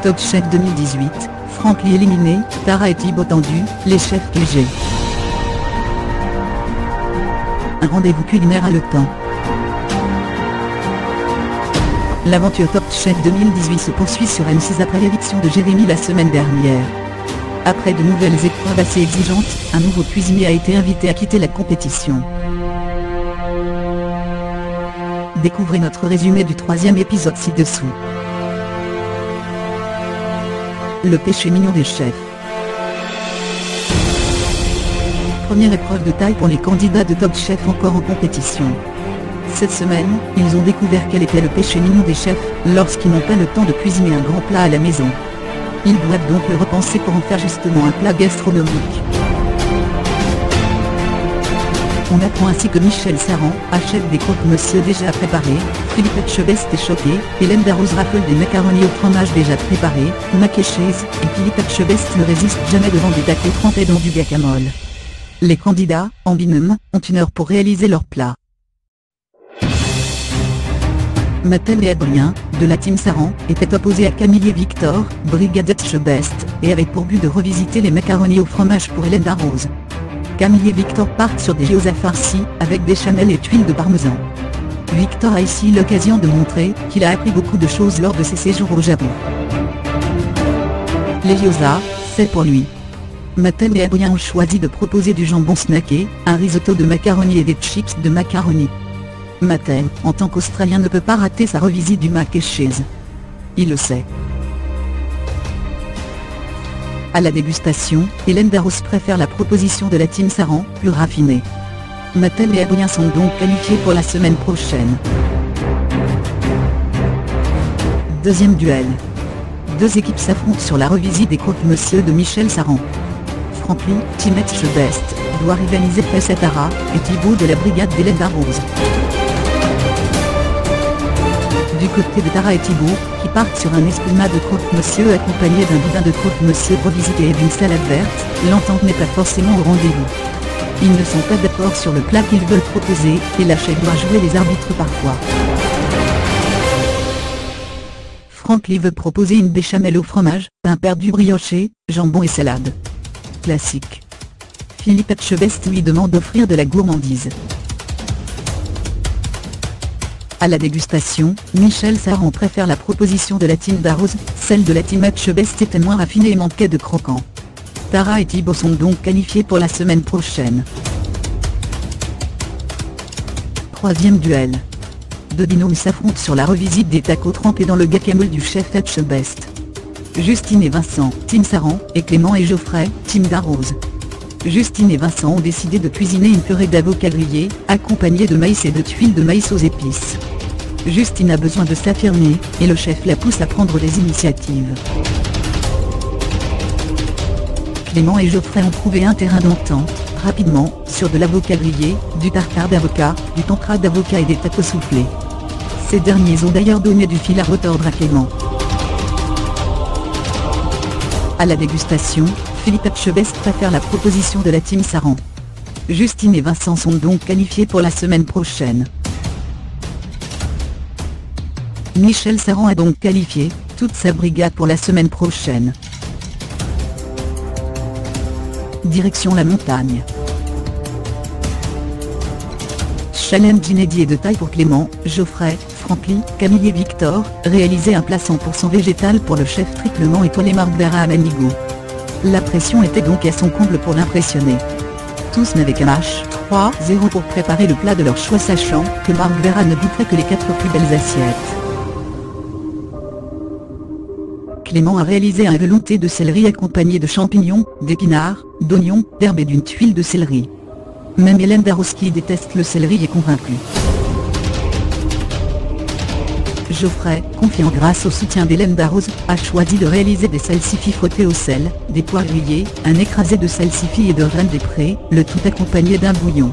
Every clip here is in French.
Top Chef 2018, Franck Lee éliminé, Tara et Thibaut tendus, les chefs QG. Un rendez-vous culinaire haletant. L'aventure Top Chef 2018 se poursuit sur M6 après l'éviction de Jérémy la semaine dernière. Après de nouvelles épreuves assez exigeantes, un nouveau cuisinier a été invité à quitter la compétition. Découvrez notre résumé du 3e épisode ci-dessous. Le péché mignon des chefs. Première épreuve de taille pour les candidats de Top Chef encore en compétition. Cette semaine, ils ont découvert quel était le péché mignon des chefs, lorsqu'ils n'ont pas le temps de cuisiner un grand plat à la maison. Ils doivent donc le repenser pour en faire justement un plat gastronomique. On apprend ainsi que Michel Saran achète des croque-monsieur déjà préparés, Philippe Etchebest est choqué, Hélène Darroze raffole des macaronis au fromage déjà préparés, Mac et Chaise et Philippe Etchebest ne résistent jamais devant des tacos trempés dans du guacamole. Les candidats, en binôme, ont 1 heure pour réaliser leur plat. Mathilde et Adrien, de la team Saran, étaient opposés à Camille et Victor, brigade Etchebest, et avaient pour but de revisiter les macaronis au fromage pour Hélène Darroze. Camille et Victor partent sur des gyoza farcis, avec béchamel et tuiles de parmesan. Victor a ici l'occasion de montrer qu'il a appris beaucoup de choses lors de ses séjours au Japon. Les gyoza, c'est pour lui. Mathilde et Adrien ont choisi de proposer du jambon snacké, un risotto de macaroni et des chips de macaroni. Mathilde, en tant qu'Australien, ne peut pas rater sa revisite du mac et cheese. Il le sait. À la dégustation, Hélène Darroze préfère la proposition de la team Saran, plus raffinée. Mathilde et Adrien sont donc qualifiés pour la semaine prochaine. Deuxième duel. Deux équipes s'affrontent sur la revisite des croque-monsieur de Michel Saran. Franck Lee, team Etchebest, doit rivaliser face à Tara et Thibaut de la brigade d'Hélène Darroze. Du côté de Tara et Thibaut, qui partent sur un espuma de croque-monsieur accompagné d'un boudin de croque-monsieur revisité et d'une salade verte, l'entente n'est pas forcément au rendez-vous. Ils ne sont pas d'accord sur le plat qu'ils veulent proposer, et la chef doit jouer les arbitres parfois. Franck Lee veut proposer une béchamel au fromage, pain perdu brioché, jambon et salade. Classique. Philippe Etchebest lui demande d'offrir de la gourmandise. À la dégustation, Michel Saran préfère la proposition de la team Darroze, celle de la team Etchebest était moins raffinée et manquait de croquant. Tara et Thibaut sont donc qualifiés pour la semaine prochaine. Troisième duel. Deux binômes s'affrontent sur la revisite des tacos trempés dans le guacamole du chef Etchebest. Justine et Vincent, team Saran, et Clément et Geoffrey, team Darroze. Justine et Vincent ont décidé de cuisiner une purée d'avocat grillé, accompagnée de maïs et de tuiles de maïs aux épices. Justine a besoin de s'affirmer, et le chef la pousse à prendre des initiatives. Clément et Geoffrey ont trouvé un terrain d'entente, rapidement, sur de l'avocat grillé, du tartare d'avocat, du tempura d'avocat et des tacos soufflés. Ces derniers ont d'ailleurs donné du fil à retordre à Clément. À la dégustation, Philippe Etchebest préfère la proposition de la team Saran. Justine et Vincent sont donc qualifiés pour la semaine prochaine. Michel Saran a donc qualifié toute sa brigade pour la semaine prochaine. Direction la montagne. Challenge inédit et de taille pour Clément, Geoffrey, Franck Lee, Camille et Victor, réaliser un plat 100% végétal pour le chef triplement étoilé Marc Vera à Manigo. La pression était donc à son comble pour l'impressionner. Tous n'avaient qu'un H3-0 pour préparer le plat de leur choix, sachant que Marc Vera ne goûterait que les 4 plus belles assiettes. Clément a réalisé un velouté de céleri accompagné de champignons, d'épinards, d'oignons, d'herbes et d'une tuile de céleri. Même Hélène Darroze, qui déteste le céleri, est convaincue. Geoffrey, confiant grâce au soutien d'Hélène Darroze, a choisi de réaliser des salsifis frottés au sel, des pois grillés, un écrasé de salsifis et de graines des prés, le tout accompagné d'un bouillon.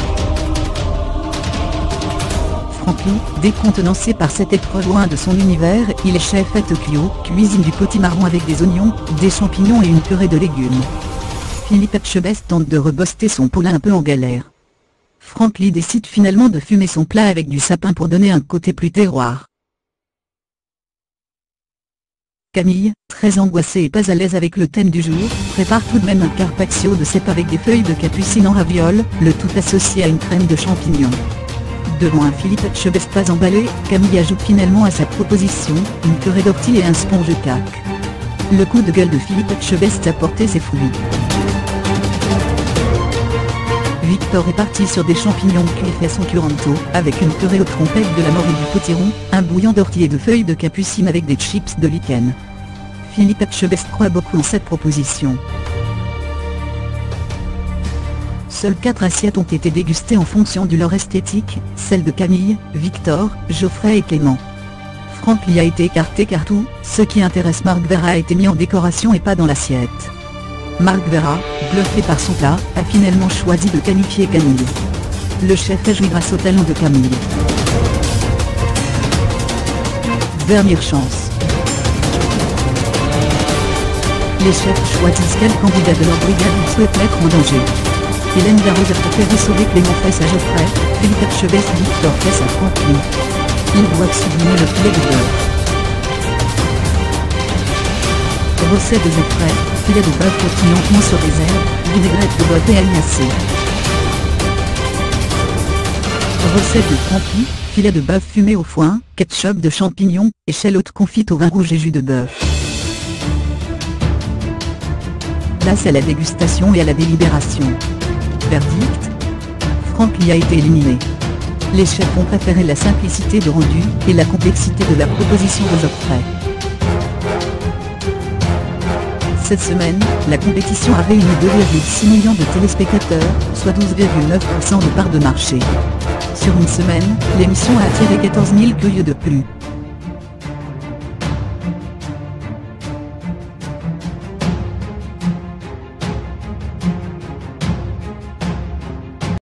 Franck Lee, décontenancé par cette épreuve loin de son univers, il est chef à Tokyo, cuisine du potimarron avec des oignons, des champignons et une purée de légumes. Philippe Etchebest tente de reboster son poulain un peu en galère. Franck Lee décide finalement de fumer son plat avec du sapin pour donner un côté plus terroir. Camille, très angoissée et pas à l'aise avec le thème du jour, prépare tout de même un carpaccio de cèpe avec des feuilles de capucine en ravioles, le tout associé à une crème de champignons. Devant un Philippe Etchebest pas emballé, Camille ajoute finalement à sa proposition, une purée d'ortie et un sponge cac. Le coup de gueule de Philippe Etchebest a porté ses fruits. Victor est parti sur des champignons cuits fait son curanto, avec une purée aux trompettes de la mort et du potiron, un bouillon d'ortie et de feuilles de capucine avec des chips de lichen. Philippe Etchebest croit beaucoup en cette proposition. Seules 4 assiettes ont été dégustées en fonction de leur esthétique, celles de Camille, Victor, Geoffrey et Clément. Franck y a été écarté car tout, ce qui intéresse Marc Vera a été mis en décoration et pas dans l'assiette. Marc Vera, bluffé par son plat, a finalement choisi de qualifier Camille. Le chef a joui grâce au talent de Camille. Dernière chance. Les chefs choisissent quel candidat de leur brigade ils souhaitent mettre en danger. Hélène Darroze a préféré sauver Clément face à Geoffrey, Philippe Etchebest Victor face à Franck. Ils doivent sublimer le filet de beurre. Recette de Geoffrey, filet de bœuf rôti lentement sur des herbes, vinaigrette de boîte et agnacée. Recette de Francky, filet de bœuf fumé au foin, ketchup de champignons, échalote confite au vin rouge et jus de bœuf. Place à la dégustation et à la délibération. Verdict. Franck y a été éliminé. Les chefs ont préféré la simplicité de rendu, et la complexité de la proposition de Geoffrey. Cette semaine, la compétition a réuni 2,6 millions de téléspectateurs, soit 12,9% de part de marché. Sur une semaine, l'émission a attiré 14 000 curieux de plus.